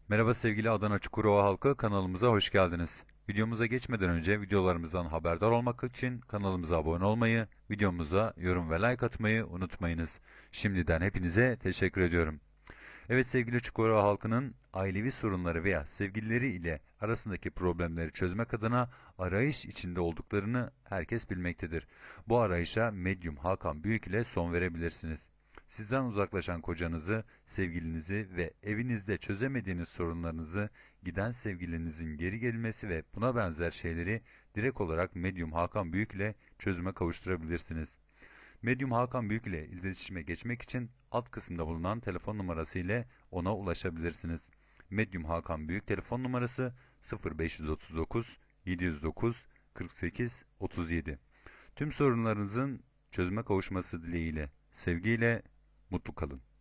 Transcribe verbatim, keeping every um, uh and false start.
Merhaba sevgili Adana Çukurova halkı, kanalımıza hoş geldiniz. Videomuza geçmeden önce videolarımızdan haberdar olmak için kanalımıza abone olmayı, videomuza yorum ve like atmayı unutmayınız. Şimdiden hepinize teşekkür ediyorum. Evet sevgili Çukurova halkının ailevi sorunları veya sevgilileri ile arasındaki problemleri çözmek adına arayış içinde olduklarını herkes bilmektedir. Bu arayışa medyum Hakan Büyük ile son verebilirsiniz. Sizden uzaklaşan kocanızı, sevgilinizi ve evinizde çözemediğiniz sorunlarınızı, giden sevgilinizin geri gelmesi ve buna benzer şeyleri direkt olarak medyum Hakan Büyük ile çözüme kavuşturabilirsiniz. Medyum Hakan Büyük ile iletişime geçmek için alt kısımda bulunan telefon numarası ile ona ulaşabilirsiniz. Medyum Hakan Büyük telefon numarası sıfır beş otuz dokuz yedi yüz dokuz kırk sekiz otuz yedi. Tüm sorunlarınızın çözüme kavuşması dileğiyle, sevgiyle, mutlu kalın.